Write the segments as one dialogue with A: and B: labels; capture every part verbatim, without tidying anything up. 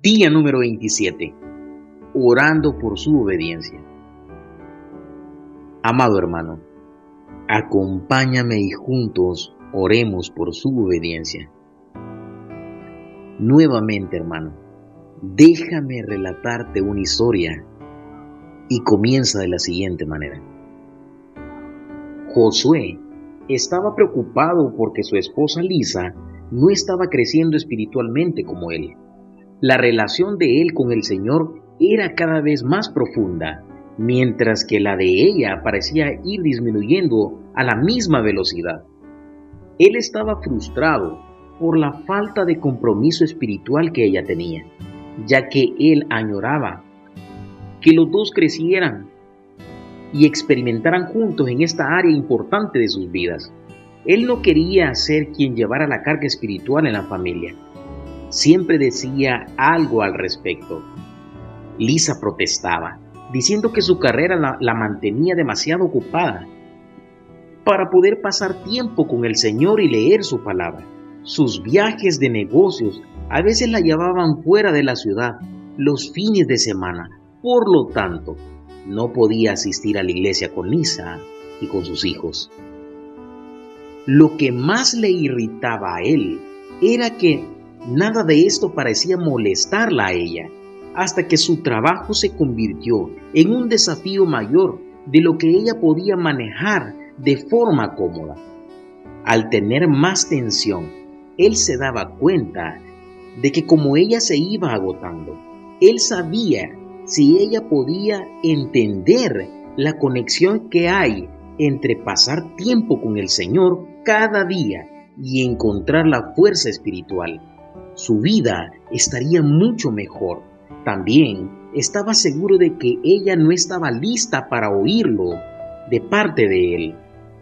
A: Día número veintisiete. Orando por su obediencia. Amado hermano, acompáñame y juntos oremos por su obediencia. Nuevamente, hermano, déjame relatarte una historia y comienza de la siguiente manera. Josué estaba preocupado porque su esposa Lisa no estaba creciendo espiritualmente como él. La relación de él con el Señor era cada vez más profunda, mientras que la de ella parecía ir disminuyendo a la misma velocidad. Él estaba frustrado por la falta de compromiso espiritual que ella tenía, ya que él añoraba que los dos crecieran y experimentaran juntos en esta área importante de sus vidas. Él no quería ser quien llevara la carga espiritual en la familia. Siempre decía algo al respecto. Lisa protestaba, diciendo que su carrera la, la mantenía demasiado ocupada para poder pasar tiempo con el Señor y leer su palabra. Sus viajes de negocios a veces la llevaban fuera de la ciudad los fines de semana. Por lo tanto, no podía asistir a la iglesia con Lisa y con sus hijos. Lo que más le irritaba a él era que nada de esto parecía molestarla a ella, hasta que su trabajo se convirtió en un desafío mayor de lo que ella podía manejar de forma cómoda. Al tener más tensión, él se daba cuenta de que como ella se iba agotando, él sabía si ella podía entender la conexión que hay entre pasar tiempo con el Señor cada día y encontrar la fuerza espiritual. Su vida estaría mucho mejor. También estaba seguro de que ella no estaba lista para oírlo de parte de él.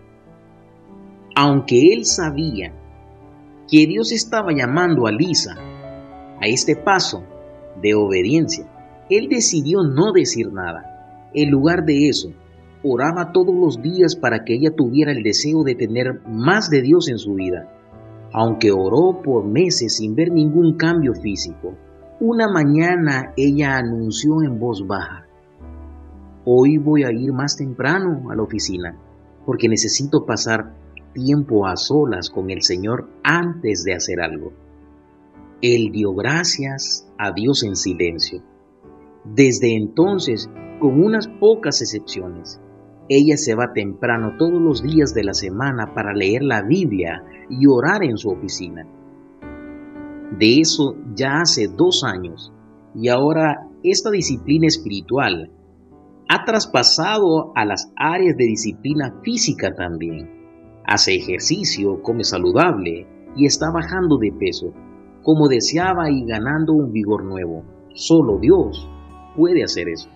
A: Aunque él sabía que Dios estaba llamando a Lisa a este paso de obediencia, él decidió no decir nada. En lugar de eso, oraba todos los días para que ella tuviera el deseo de tener más de Dios en su vida. Aunque oró por meses sin ver ningún cambio físico, una mañana ella anunció en voz baja: hoy voy a ir más temprano a la oficina porque necesito pasar tiempo a solas con el Señor antes de hacer algo. Él dio gracias a Dios en silencio. Desde entonces, con unas pocas excepciones, ella se va temprano todos los días de la semana para leer la Biblia y orar en su oficina. De eso ya hace dos años, y ahora esta disciplina espiritual ha traspasado a las áreas de disciplina física también. Hace ejercicio, come saludable y está bajando de peso, como deseaba y ganando un vigor nuevo. Solo Dios puede hacer eso.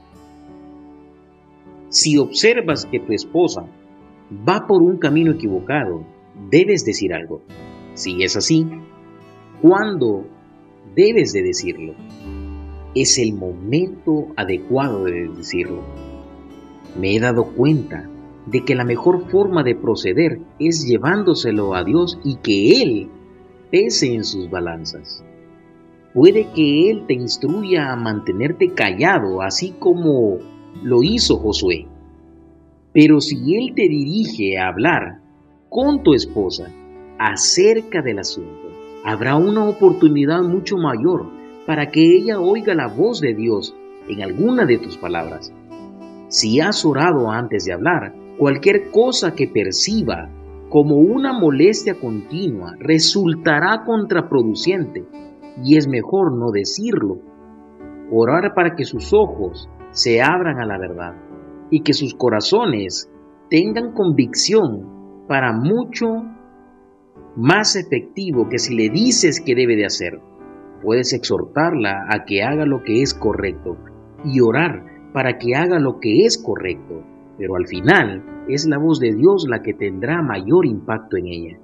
A: Si observas que tu esposa va por un camino equivocado, debes decir algo. Si es así, ¿cuándo debes de decirlo? Es el momento adecuado de decirlo. Me he dado cuenta de que la mejor forma de proceder es llevándoselo a Dios y que Él pese en sus balanzas. Puede que Él te instruya a mantenerte callado, así como lo hizo Josué. Pero si Él te dirige a hablar con tu esposa acerca del asunto, habrá una oportunidad mucho mayor para que ella oiga la voz de Dios en alguna de tus palabras. Si has orado antes de hablar, cualquier cosa que perciba como una molestia continua resultará contraproducente y es mejor no decirlo. Orar para que sus ojos se abran a la verdad y que sus corazones tengan convicción para mucho más efectivo que si le dices que debe de hacer. Puedes exhortarla a que haga lo que es correcto y orar para que haga lo que es correcto, pero al final es la voz de Dios la que tendrá mayor impacto en ella.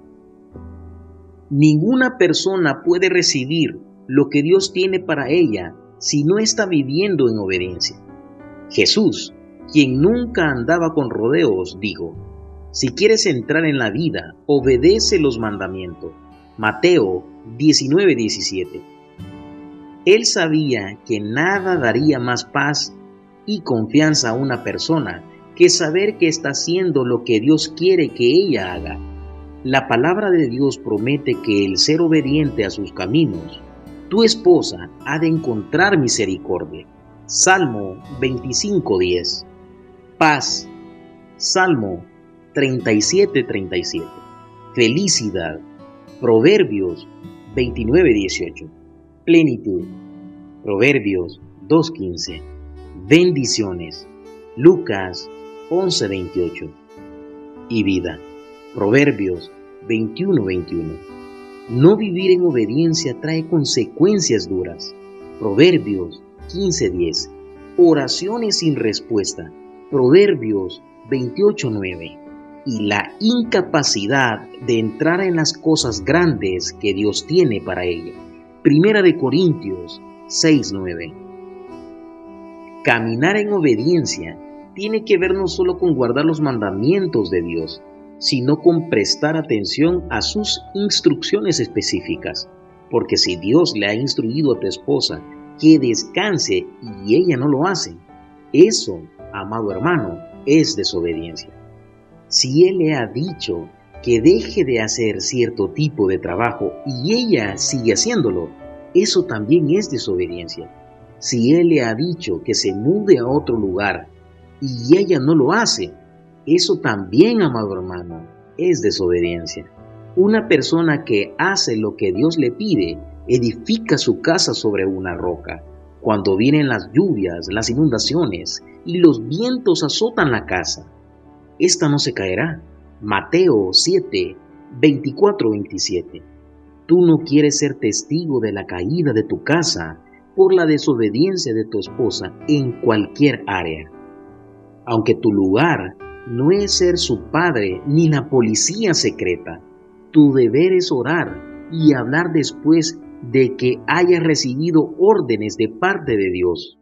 A: Ninguna persona puede recibir lo que Dios tiene para ella si no está viviendo en obediencia. Jesús, quien nunca andaba con rodeos, dijo: si quieres entrar en la vida, obedece los mandamientos. Mateo diecinueve diecisiete. Él sabía que nada daría más paz y confianza a una persona que saber que está haciendo lo que Dios quiere que ella haga. La palabra de Dios promete que el ser obediente a sus caminos, tu esposa ha de encontrar misericordia. Salmo veinticinco diez. Paz. Salmo treinta y siete treinta y siete. Felicidad. Proverbios veintinueve dieciocho. Plenitud. Proverbios dos quince. Bendiciones. Lucas once veintiocho. Y vida. Proverbios veintiuno veintiuno. No vivir en obediencia trae consecuencias duras. Proverbios quince diez. Oraciones sin respuesta. Proverbios veintiocho nueve. Y la incapacidad de entrar en las cosas grandes que Dios tiene para ella. Primera de Corintios seis nueve. Caminar en obediencia tiene que ver no solo con guardar los mandamientos de Dios, sino con prestar atención a sus instrucciones específicas. Porque si Dios le ha instruido a tu esposa que descanse y ella no lo hace, eso, amado hermano, es desobediencia. Si Él le ha dicho que deje de hacer cierto tipo de trabajo y ella sigue haciéndolo, eso también es desobediencia. Si Él le ha dicho que se mude a otro lugar y ella no lo hace, eso también, amado hermano, es desobediencia. Una persona que hace lo que Dios le pide, edifica su casa sobre una roca. Cuando vienen las lluvias, las inundaciones y los vientos azotan la casa, esta no se caerá. Mateo siete, veinticuatro veintisiete. Tú no quieres ser testigo de la caída de tu casa por la desobediencia de tu esposa en cualquier área. Aunque tu lugar no es ser su padre ni la policía secreta, tu deber es orar y hablar después de que hayas recibido órdenes de parte de Dios.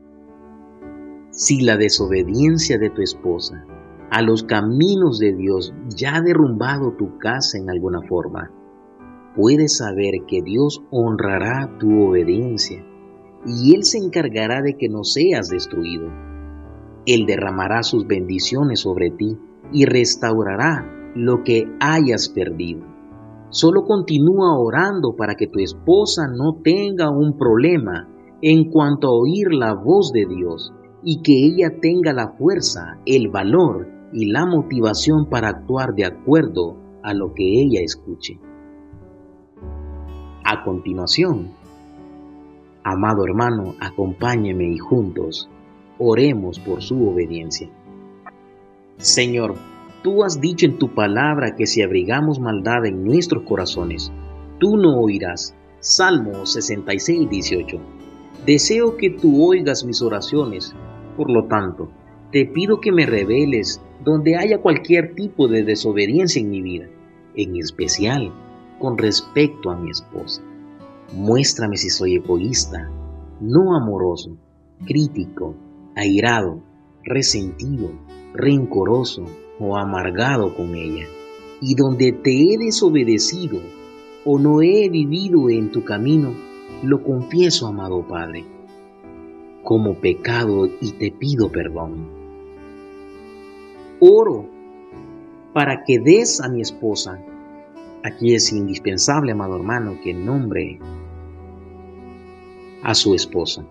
A: Si la desobediencia de tu esposa a los caminos de Dios ya ha derrumbado tu casa en alguna forma, puedes saber que Dios honrará tu obediencia y Él se encargará de que no seas destruido. Él derramará sus bendiciones sobre ti y restaurará lo que hayas perdido. Solo continúa orando para que tu esposa no tenga un problema en cuanto a oír la voz de Dios y que ella tenga la fuerza, el valor y la motivación para actuar de acuerdo a lo que ella escuche. A continuación, amado hermano, acompáñeme y juntos oremos por su obediencia. Señor, tú has dicho en tu palabra que si abrigamos maldad en nuestros corazones, tú no oirás. Salmo sesenta y seis dieciocho. Deseo que tú oigas mis oraciones, por lo tanto, te pido que me reveles donde haya cualquier tipo de desobediencia en mi vida, en especial con respecto a mi esposa. Muéstrame si soy egoísta, no amoroso, crítico, airado, resentido, rencoroso o amargado con ella, y donde te he desobedecido o no he vivido en tu camino, lo confieso, amado Padre, como pecado y te pido perdón. Oro para que des a mi esposa, aquí es indispensable, amado hermano, que nombre a su esposa,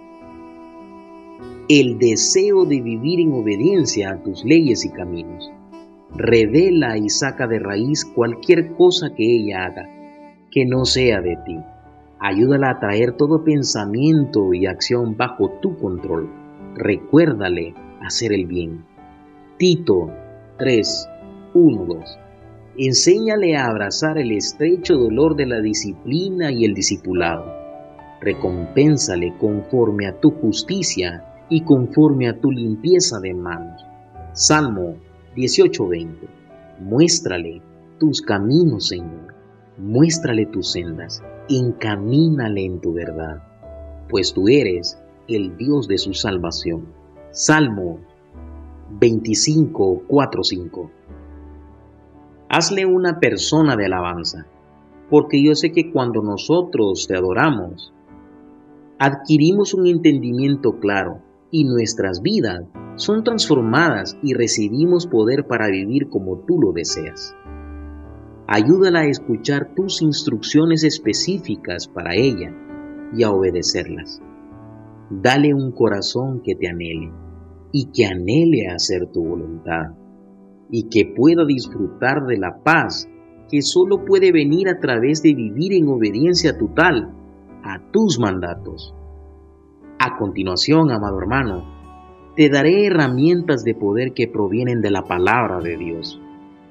A: el deseo de vivir en obediencia a tus leyes y caminos. Revela y saca de raíz cualquier cosa que ella haga que no sea de ti. Ayúdala a traer todo pensamiento y acción bajo tu control. Recuérdale hacer el bien. Tito tres, uno, dos. Enséñale a abrazar el estrecho dolor de la disciplina y el discipulado. Recompénsale conforme a tu justicia y conforme a tu limpieza de manos. Salmo dieciocho veinte. Muéstrale tus caminos, Señor. Muéstrale tus sendas. Encamínale en tu verdad, pues tú eres el Dios de su salvación. Salmo veinticinco, cuatro, cinco. Hazle una persona de alabanza, porque yo sé que cuando nosotros te adoramos, adquirimos un entendimiento claro y nuestras vidas son transformadas y recibimos poder para vivir como tú lo deseas. Ayúdala a escuchar tus instrucciones específicas para ella y a obedecerlas. Dale un corazón que te anhele y que anhele hacer tu voluntad y que pueda disfrutar de la paz que solo puede venir a través de vivir en obediencia total a tus mandatos. A continuación, amado hermano, te daré herramientas de poder que provienen de la palabra de Dios.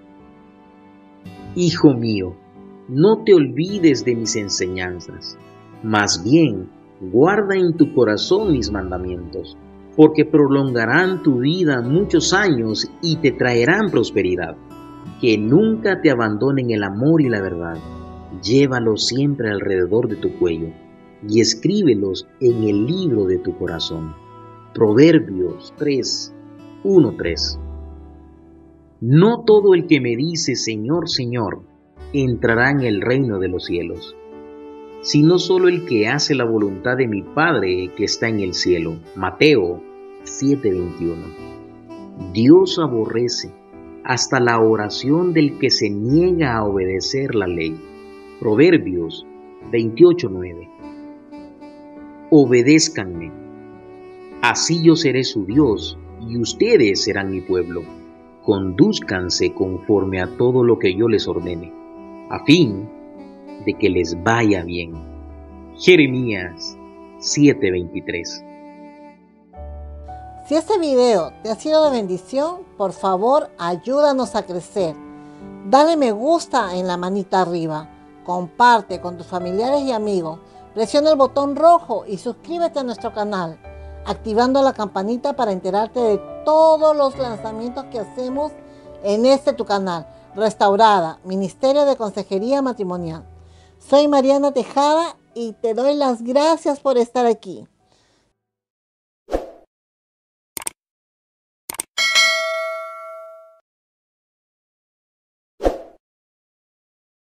A: Hijo mío, no te olvides de mis enseñanzas, más bien guarda en tu corazón mis mandamientos, porque prolongarán tu vida muchos años y te traerán prosperidad. Que nunca te abandonen el amor y la verdad. Llévalos siempre alrededor de tu cuello y escríbelos en el libro de tu corazón. Proverbios tres, uno, tres. No todo el que me dice Señor, Señor, entrará en el reino de los cielos, sino solo el que hace la voluntad de mi Padre que está en el cielo. Mateo siete, veintiuno. Dios aborrece hasta la oración del que se niega a obedecer la ley. Proverbios veintiocho, nueve. Obedézcanme, así yo seré su Dios y ustedes serán mi pueblo. Condúzcanse conforme a todo lo que yo les ordene, a fin de que les vaya bien. Jeremías siete, veintitrés.
B: Si este video te ha sido de bendición, por favor ayúdanos a crecer. Dale me gusta en la manita arriba, comparte con tus familiares y amigos, presiona el botón rojo y suscríbete a nuestro canal, activando la campanita para enterarte de todos los lanzamientos que hacemos en este tu canal, Restaurada, Ministerio de Consejería Matrimonial. Soy Mariana Tejada y te doy las gracias por estar aquí.